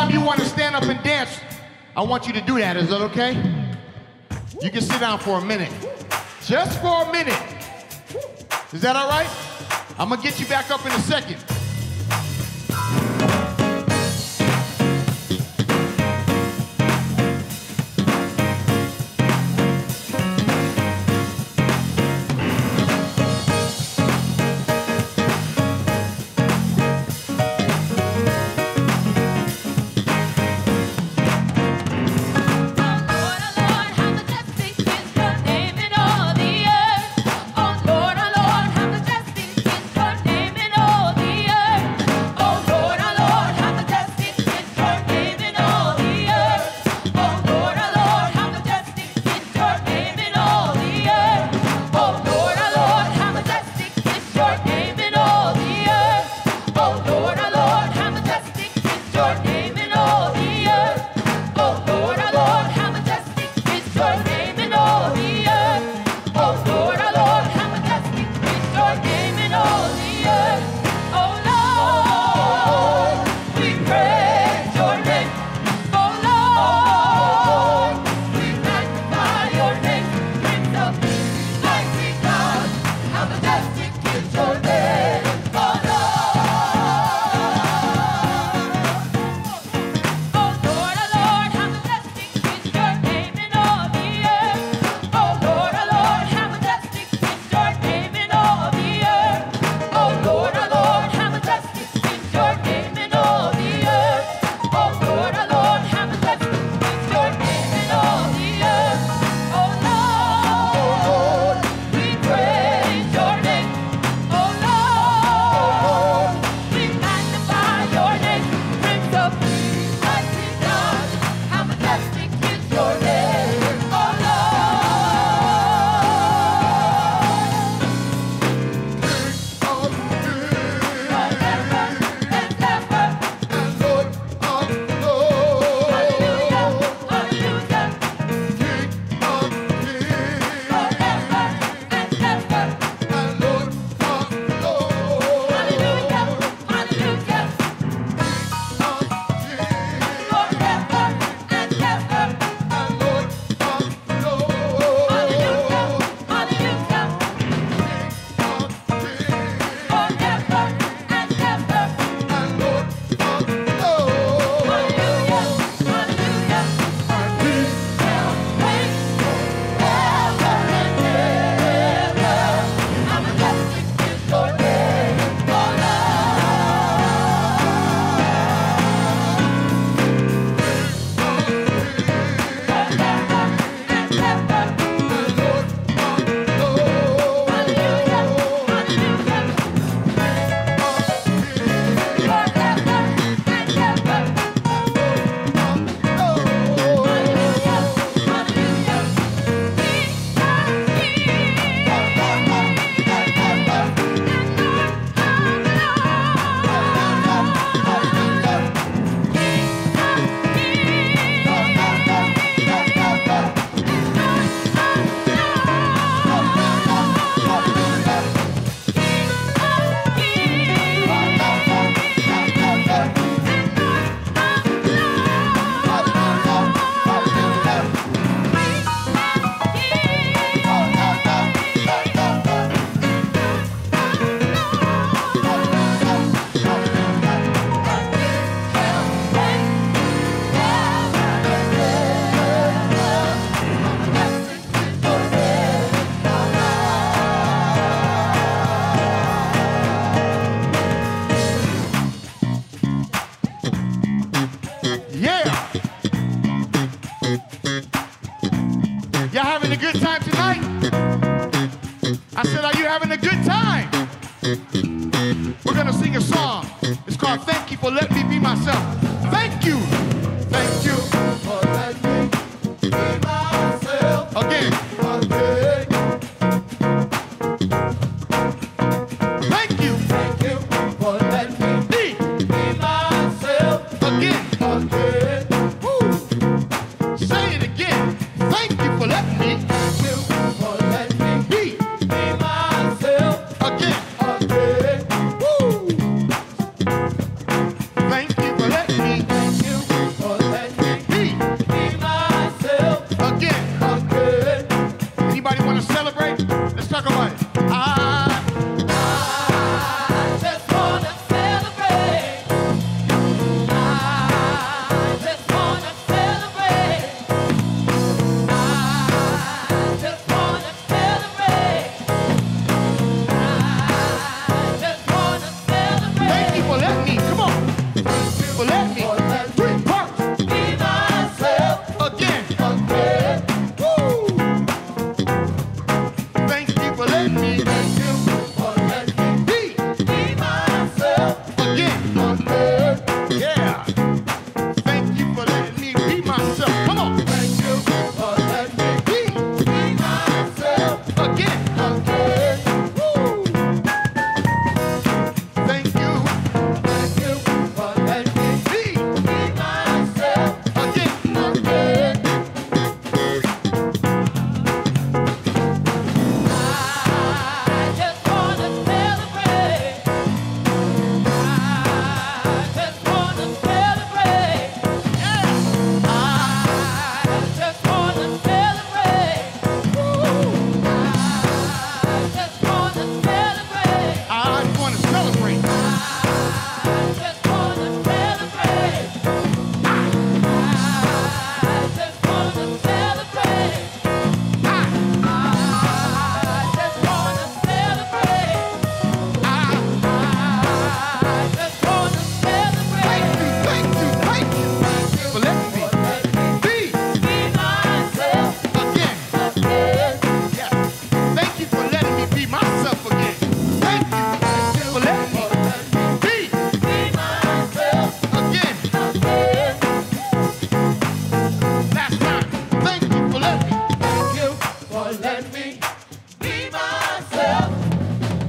time you want to stand up and dance, I want you to do that. Is that okay? You can sit down for a minute. Just for a minute. Is that all right? I'm going to get you back up in a second. Oh Lord, how majestic is your name in all the earth.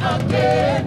again.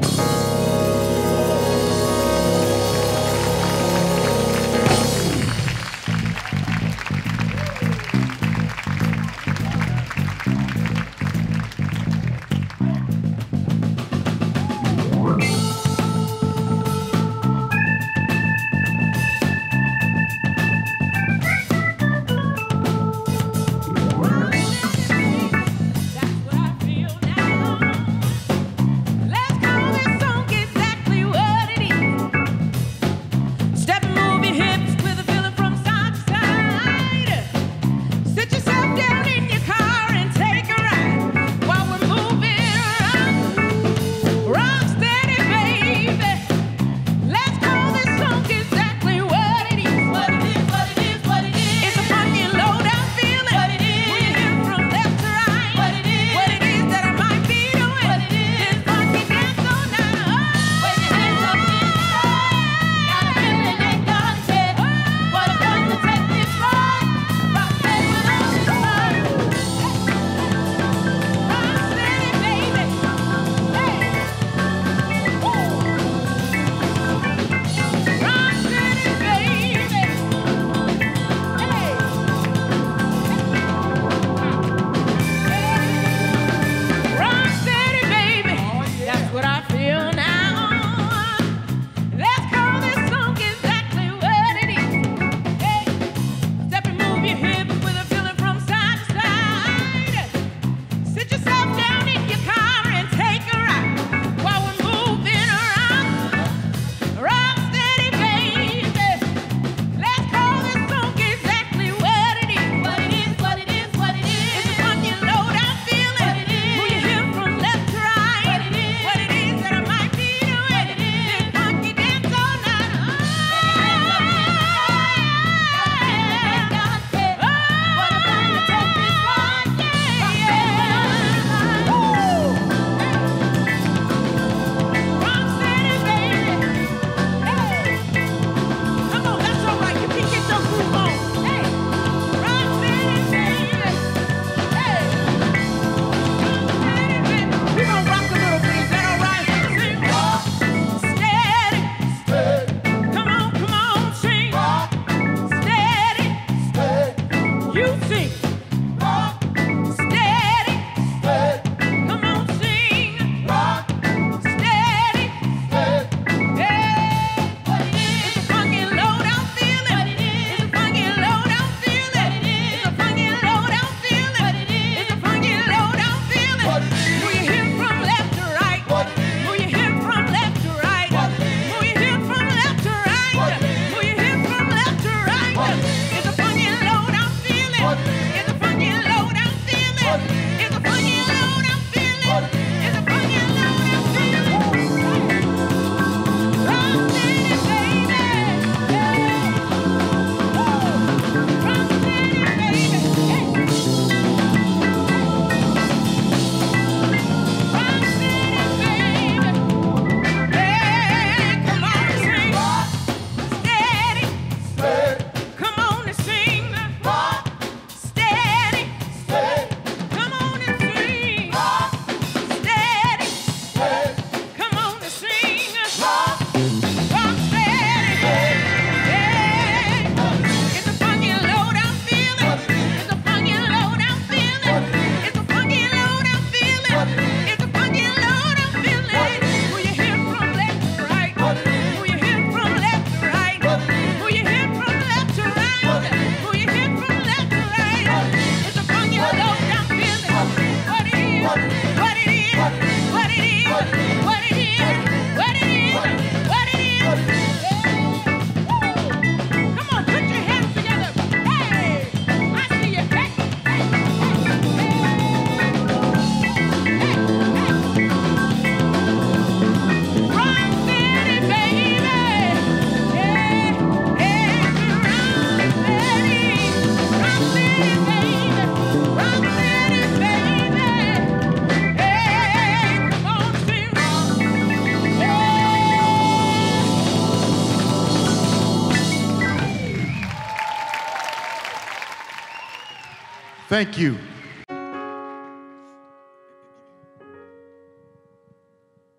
Thank you.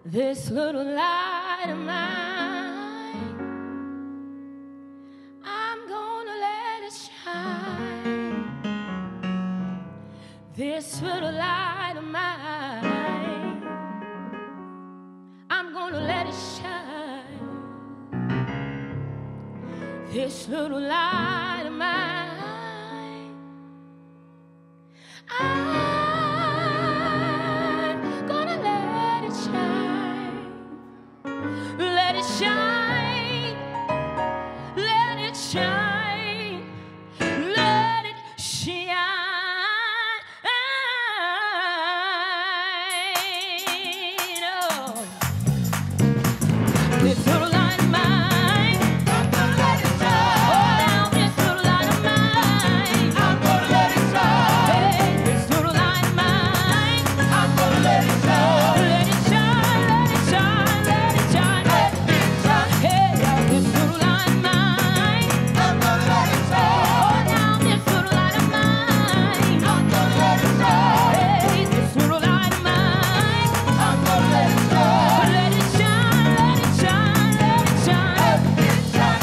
This little light of mine, I'm gonna let it shine. This little light of mine, I'm gonna let it shine. This little light of mine, I'm gonna let it shine. Let it shine, let it shine, let it shine. Oh. This little light of mine, I'm gonna let it shine. Oh, now this little light of mine, I'm gonna let it shine. Hey, this little light of mine, I'm gonna let it shine. Let it shine, let it shine, let it shine, let it shine. Hey, now this little light of mine, I'm gonna let it shine. Oh, now this little light of mine, I'm gonna let it shine. Hey, this little light of mine, I'm gonna let it shine. Let it shine, let it shine, let it shine, let it shine.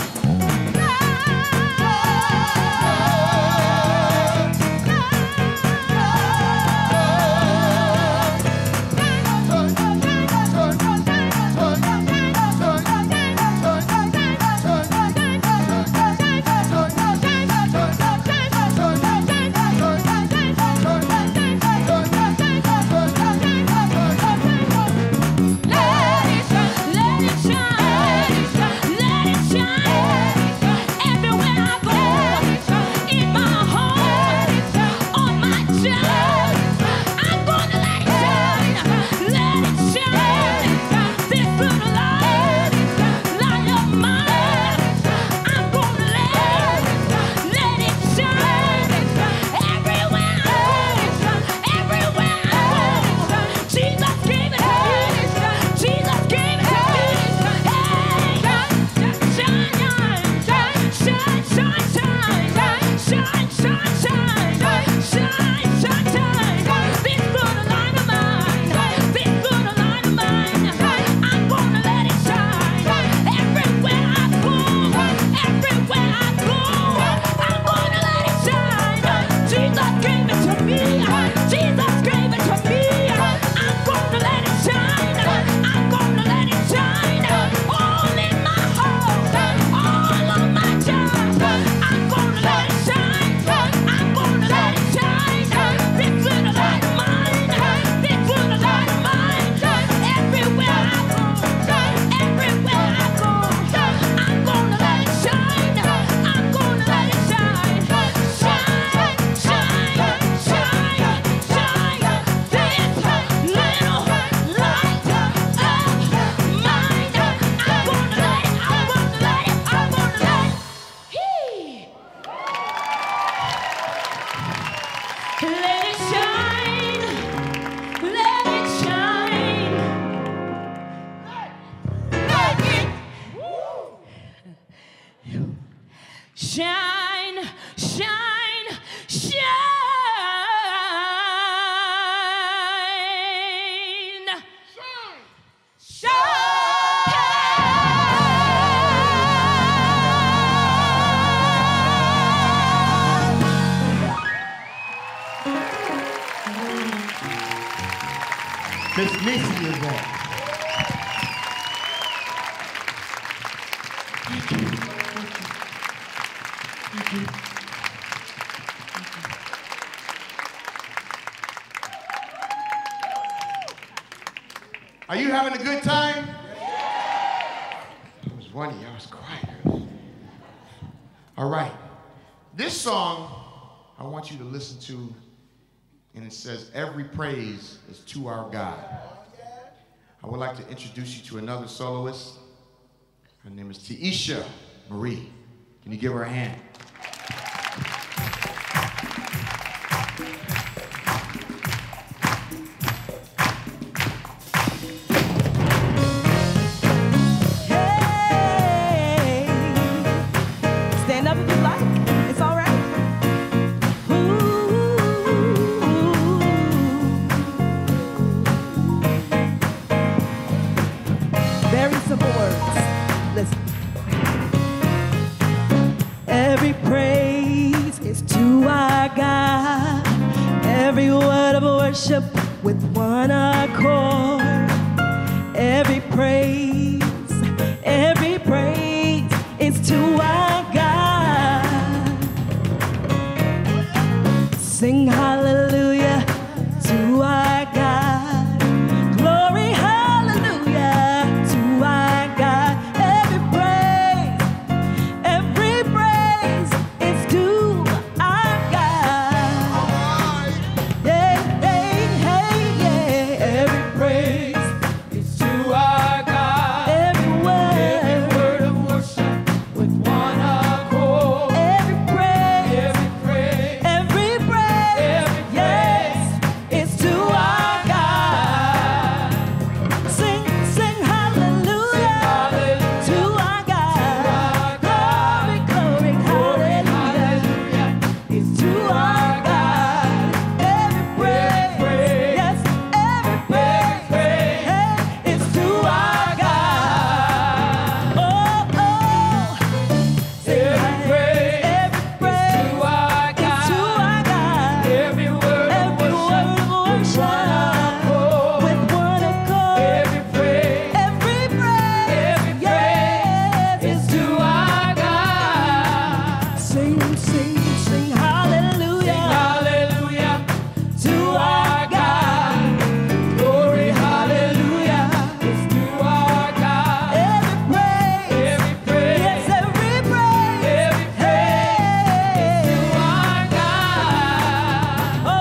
Shine, shine, shine, Miss Missy is there. Are you having a good time? There was one of y'all was quiet. All right. This song I want you to listen to, and it says, "Every praise is to our God." I would like to introduce you to another soloist. Her name is Tiisha Marie. Can you give her a hand? Hey, stand up if you like. It's all right. Ooh. worship with one accord. Every praise is to our God. Sing hallelujah to our God. Glory, hallelujah to our God. Every praise is to our God. Yeah, hey, hey, yeah. Every praise It's to our God. every Every word, word of worship with one accord. every praise, Every praise, every praise, yes, it's to our God. Sing, sing hallelujah hallelujah to our God. Glory, glory, hallelujah. It's to our God. Every praise, yes, every praise, hey, it's to our God. Oh, oh, sing Every praise every praise to our is to God. our God. Every word of Every word worship of worship with one accord. Every praise, Every praise, yes, is it's to our God. sing, sing, sing hallelujah Hallelujah to our God. glory, hallelujah is to our God. Every praise, Every praise, yes, every praise, every praise to hey. our God. Oh,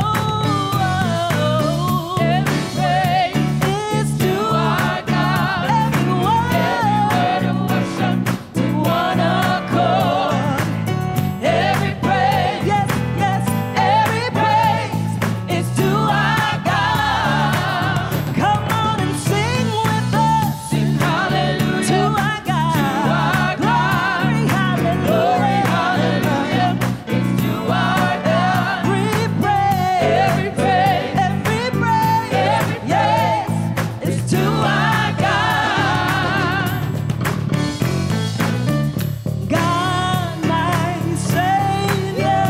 Every praise it's to our God. every Word word of worship to one accord. every praise. Yes, yes, every praise is to our God. Come on and sing with us. Sing hallelujah To our God. Glory, hallelujah. is to our God. Every praise, Every praise, yes, is to our God. God, my Savior.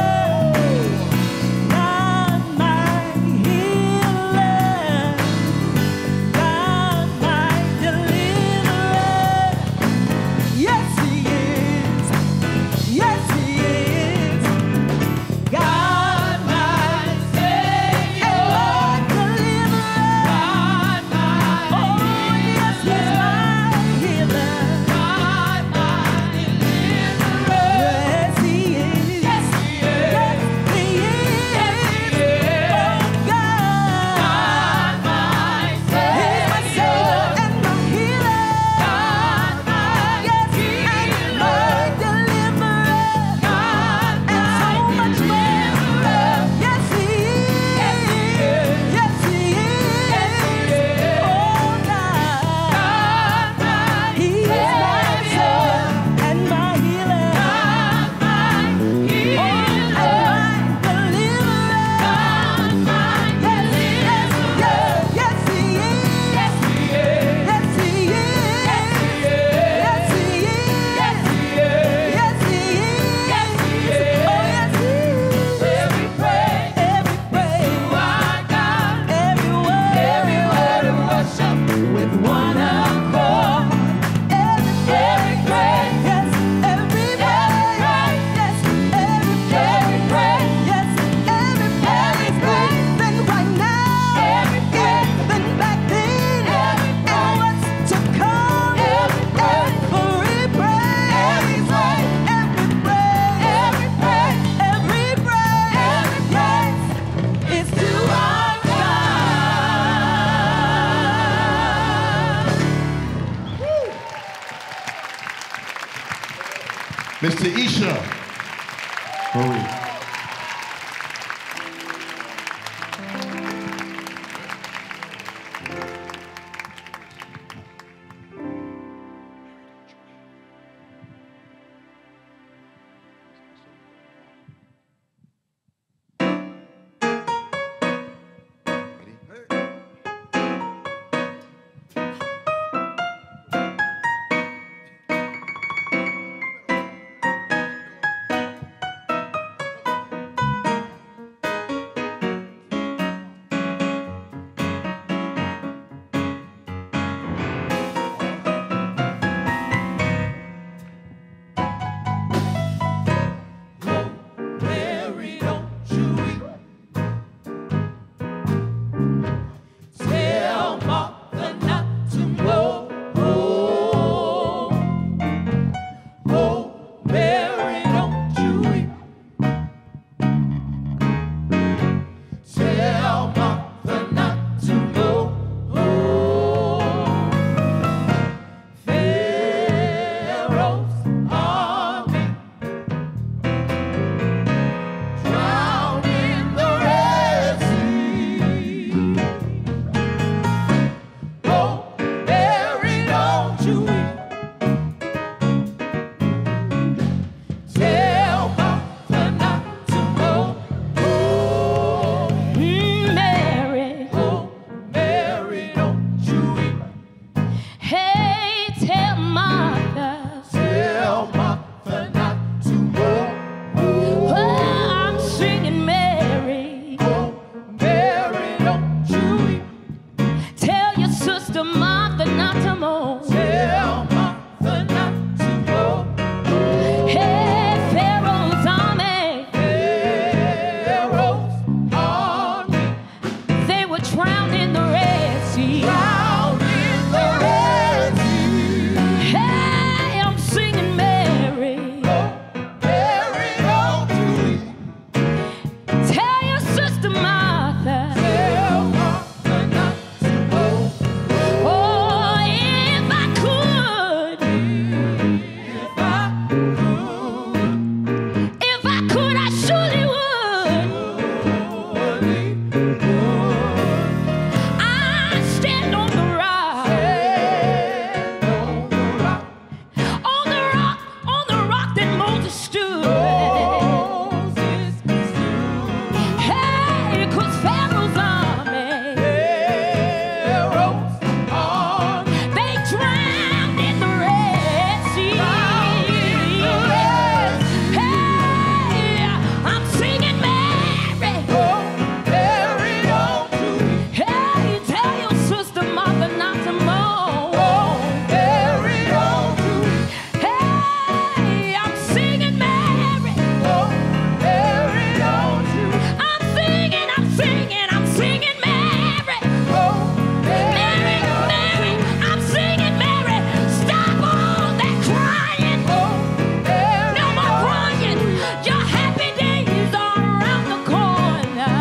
God, my healer. God, my deliverer. Yes, He is. Yes, He is. God, my Savior. Lord, deliverer. Oh, yes, He's my healer. Yes, He is. Yes, He is. Oh, God. He's my Savior and my healer. Yes, and my deliverer. And so much more. Yes, He is. Yes, He is. Oh, God. He is my Savior and my healer. Oh, and my deliverer. Yes, He is. Yes, He is. Yes, He is. Yes, He is. Oh, yes, He is. Every praise, every word of worship with one accord. Every praise, yes, every praise, yes, every praise, yes, every praise. Then right now, then back then, and what's to come. Every praise, yes, it's to our God. Mr. Isha Marie. Sister Martha not to mourn. Tell Martha not to mourn. Hey, Pharaoh's army, Pharaoh's army they were drowned in the Red Sea. drowned in the Red Sea. Hey, I'm singing Mary. Mary, oh, Julie. Tell your Sister Martha. Tell Martha not to mourn. Oh, if I could, If I I surely would. I stand on the rock, on the rock that Moses stood. Hey, 'cause Pharaoh's army, they drowned in the Red Sea. Hey, I'm singing Mary. Hey, tell your Sister Martha not to mourn. Hey, I'm singing Mary. I'm singing Mary. Mary, Mary, I'm singing Mary. Stop all that crying. No more crying. Your happy days are around the corner.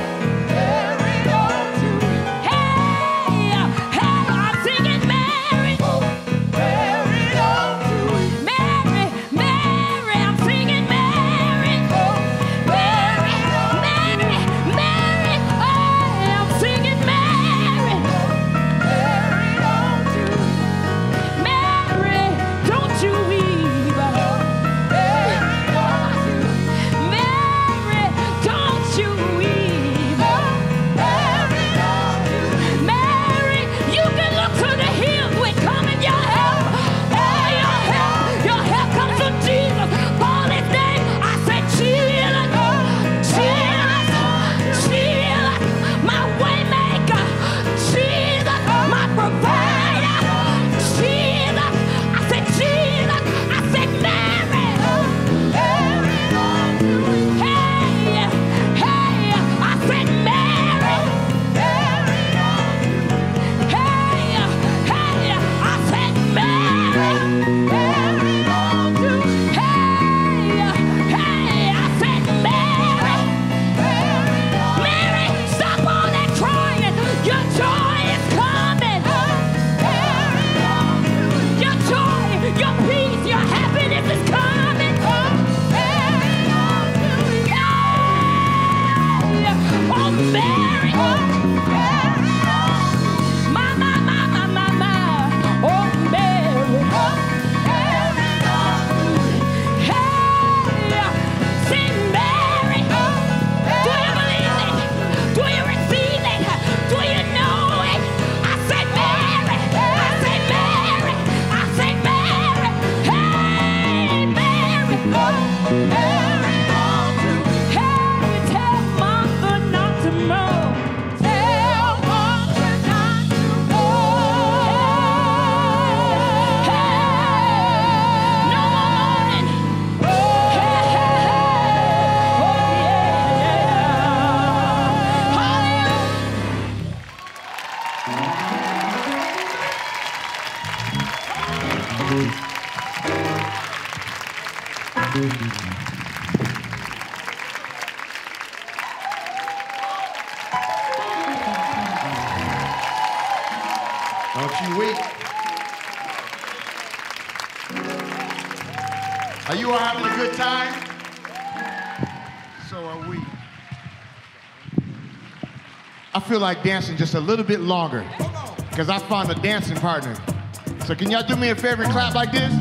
Hey, I'm singing Mary. Mary, Mary, I'm singing Mary. Mary, Mary, Mary, oh, I'm singing Mary. Mary, don't you weep. Mary, don't you weep. Mary, you can look to the hills when coming your help. Hey, your help comes from Jesus. Call his name. I said, Jesus, Jesus, Jesus, my way maker. Jesus, my provider. Jesus, I said, Jesus, I said, Mary. Hey, hey, I said, Mary. Hey, hey, I said, Mary. Hey, hey, I said, Mary. Mary, stop all that crying. Your joy is coming. Your joy, your peace, your happiness is coming. Oh, Mary. My, oh, Mary. Hey, sing Mary. Do you believe it? Do you receive it? Do you know it? I said Mary. I said Mary. I said Mary. Hey, Mary. Hey, tell Martha not to mourn. Hey, no more mourning. Hey, hey, hey. Oh, yeah. Hallelujah. Don't you weep. Are you all having a good time? So are we. I feel like dancing just a little bit longer because I found a dancing partner. So can y'all do me a favor and clap like this?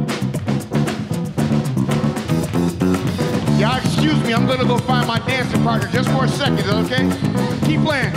Y'all excuse me, I'm gonna go find my dancing partner just for a second, okay? Keep playing.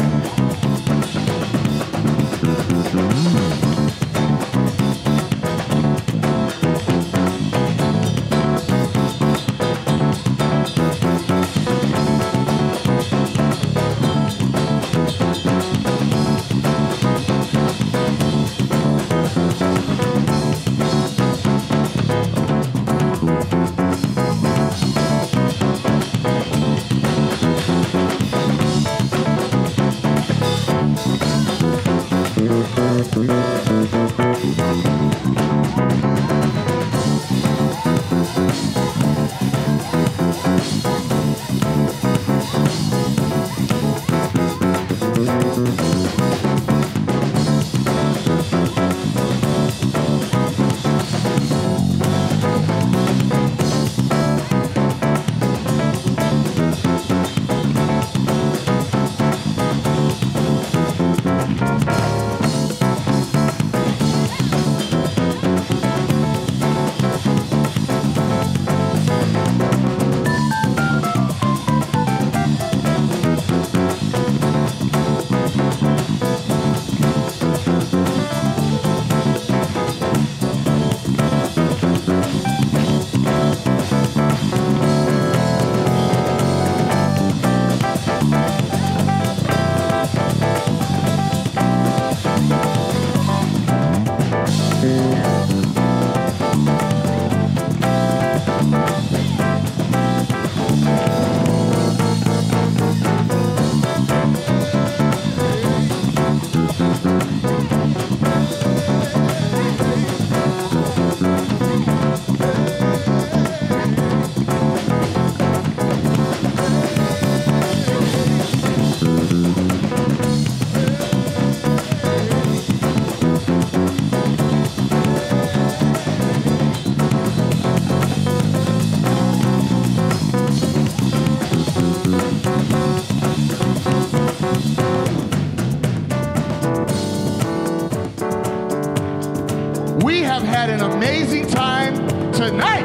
We have had an amazing time tonight.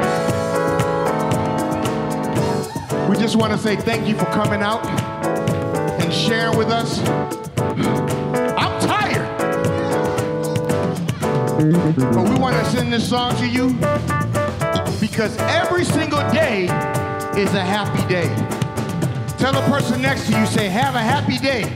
We just want to say thank you for coming out and sharing with us. I'm tired. But we want to send this song to you because every single day is a happy day. Tell the person next to you, say, have a happy day.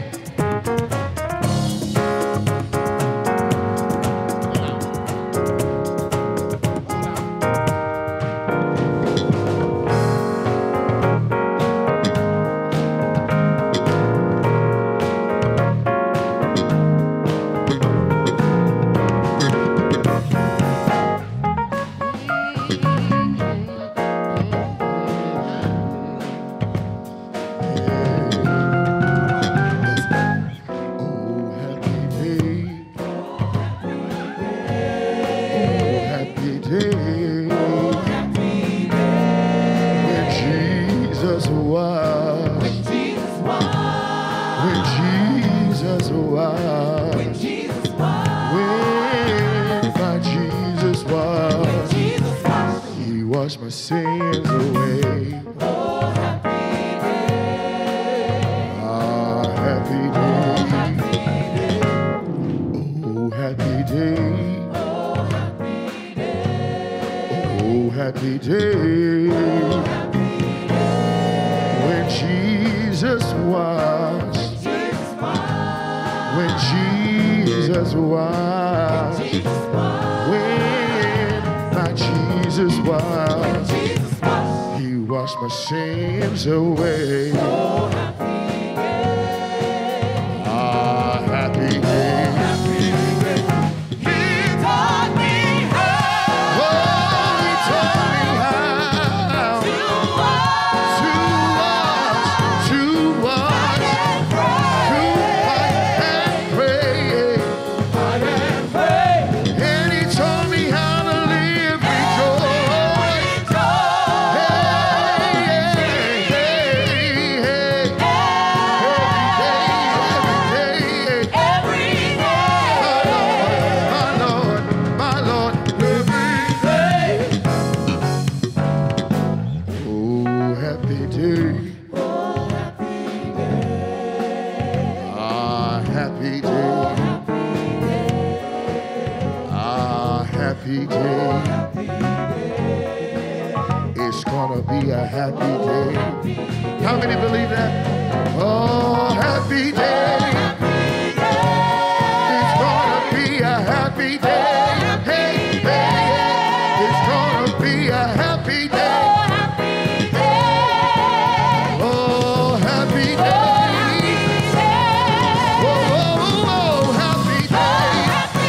Wash my sins away. Oh, happy day. Oh, happy day. Oh, happy day. When Jesus washed. When Jesus washed. When my Jesus washed. He washed my sins away. Ah, happy day. Happy day. It's gonna be a happy day. How many believe that? Oh, happy day. It's gonna be a happy day. Hey, hey, it's gonna be a happy day. Oh, happy day. Oh, oh, oh, happy day.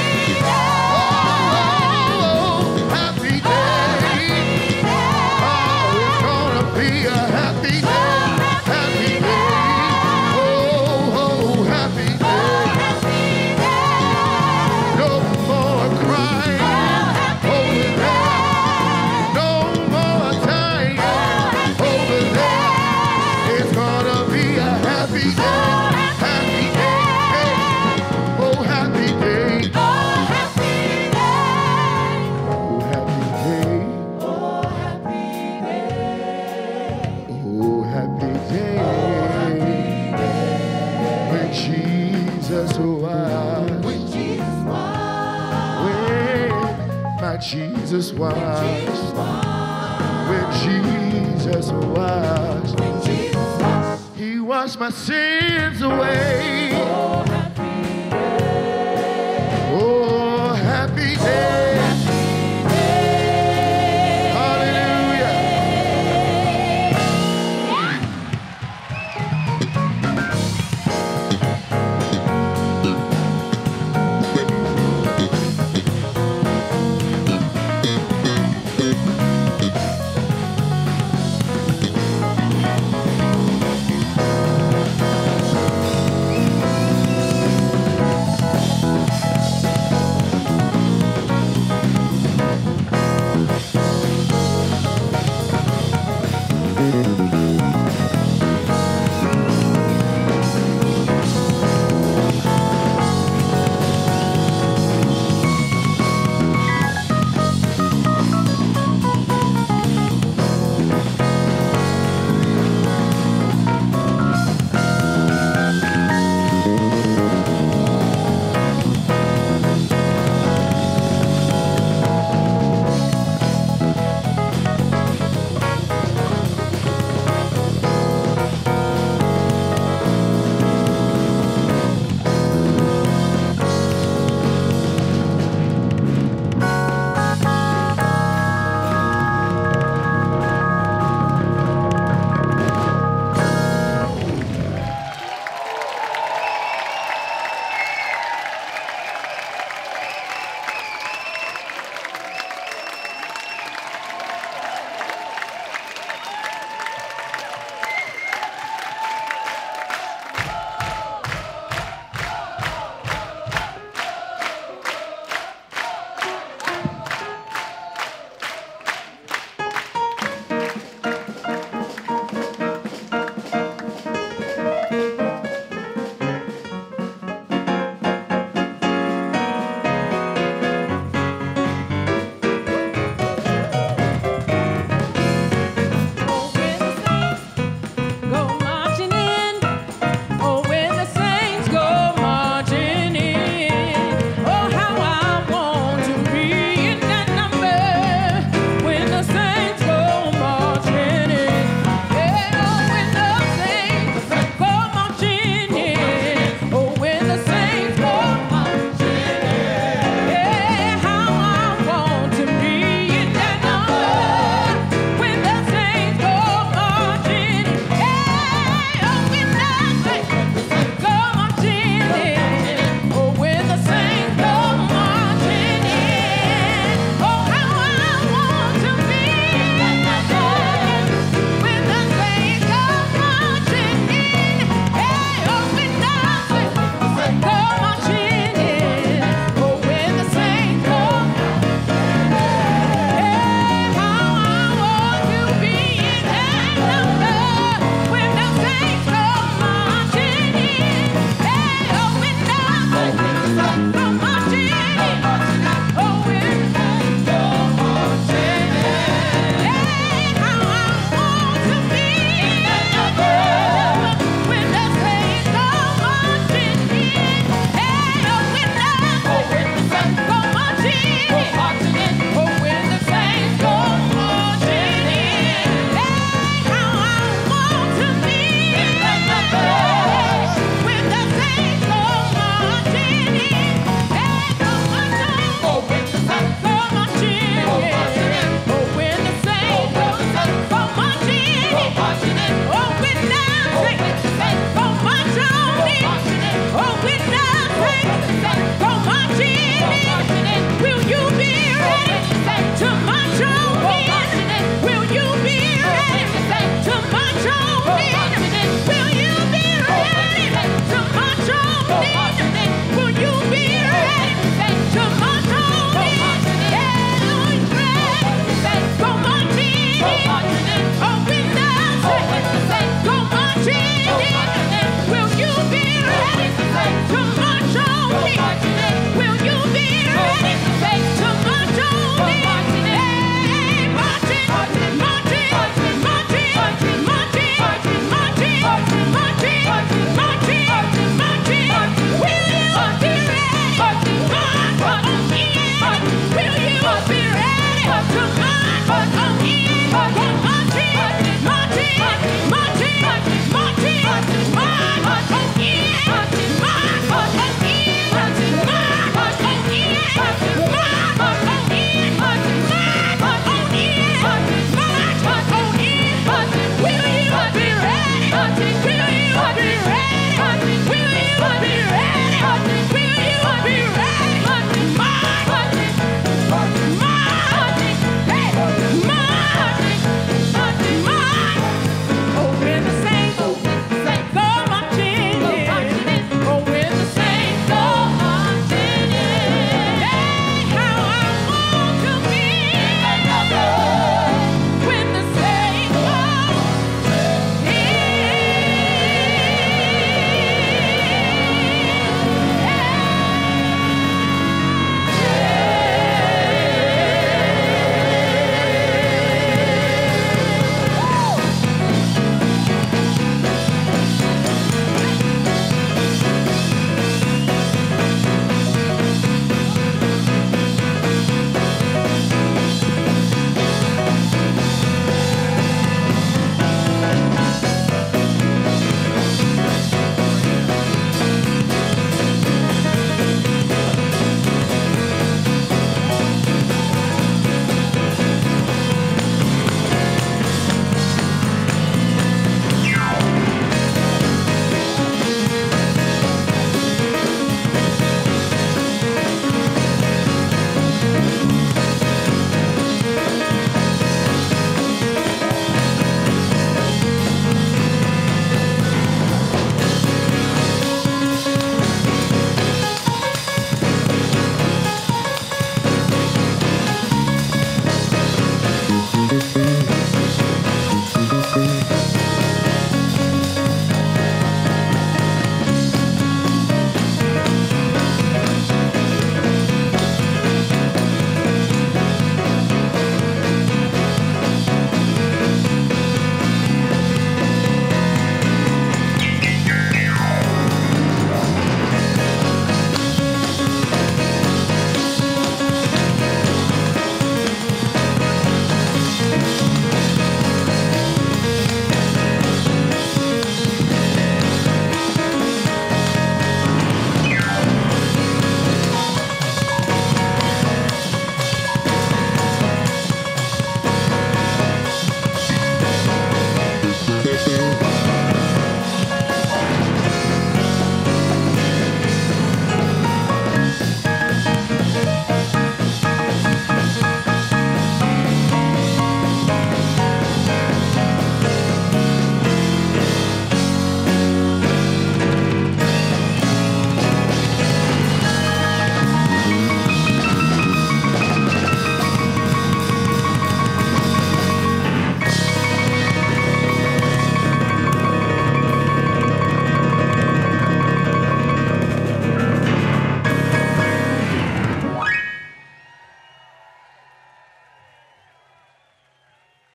my Jesus washed. Where Jesus washed. He washed my sins away.